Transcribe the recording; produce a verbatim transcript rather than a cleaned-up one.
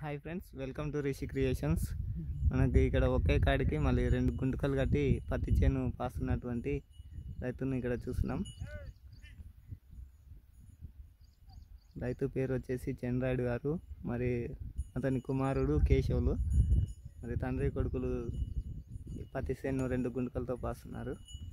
Hi friends, welcome to Rishi creations. మనకి ఇక్కడ ఒకే కాడికి మళ్ళీ రెండు గుంటకలు కట్టి పత్తి చేను పాస్తున్నటువంటి రైతుని ఇక్కడ చూస్తున్నాం. రైతు పేరు వచ్చేసి చంద్రాయుడు గారు, మరి అతని కుమారుడు కేశవులు, మరి తండ్రి కొడుకులు పత్తి చేను రెండు గుంటకలతో పాస్తున్నారు.